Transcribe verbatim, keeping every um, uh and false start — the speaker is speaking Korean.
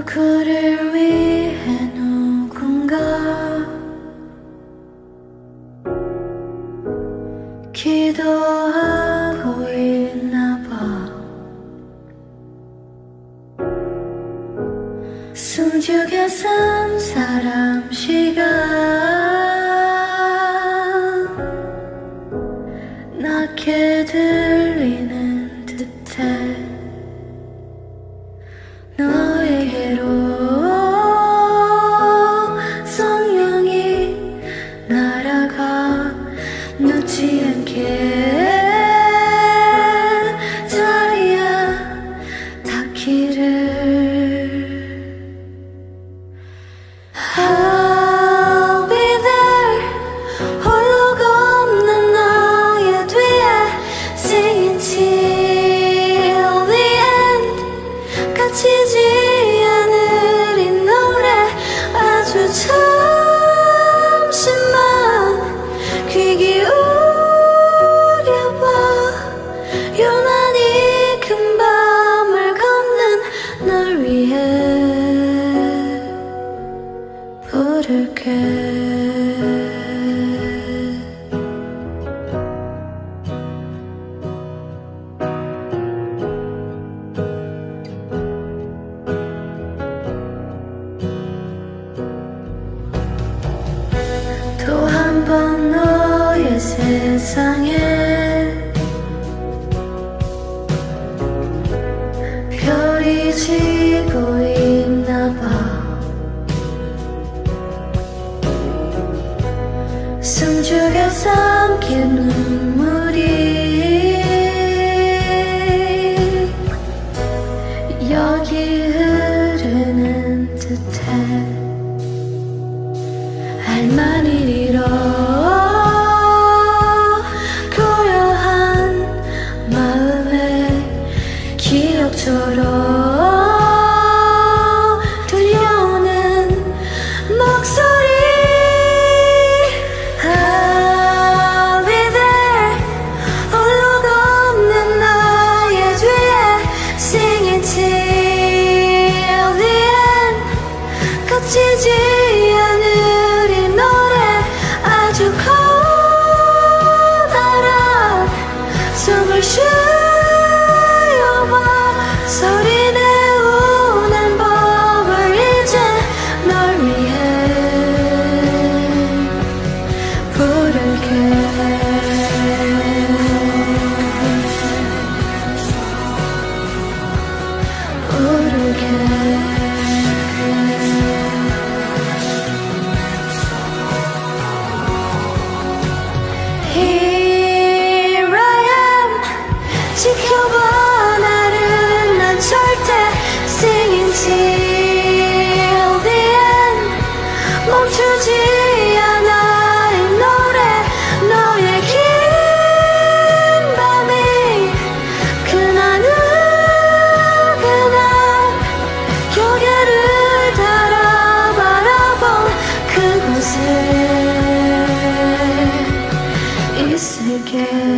누구를 위해 누군가 기도하고 있나봐. 숨죽여 산 사람 시간 낮게 들리는 듯해. 너에게로 성령이 날아가 놓지 않게 자리야 닿기를. I'll be there 홀로 걷는 너의 뒤에 Singing till the end 갇히지 않을 이 노래 아주 잠시만 귀 기울여봐. 유난히 큰 밤을 걷는 널 위해 부를게. 또 한 번 너의 세상에 별이 지고 있나봐. 숨죽여 삼킨 눈물이 여기 흐르는 듯해. 할 말을 잃어 고요한 마음에 기억처럼 들려오는 목소리. I'll be there 홀로 걷는 너의 뒤에 Singing till the end 갇히지 않을 이 노래 아주 커다란 숨을 쉬어봐. 소리 내우는 법을 이제 널 위해 부를게. 부를게. Here I am 지켜봐 나를 난 절대 Singing till the end 멈추지 않아 이 노래. 너의 긴 밤이 그날은 그날 고개를 달아 바라본 그곳에 있을게.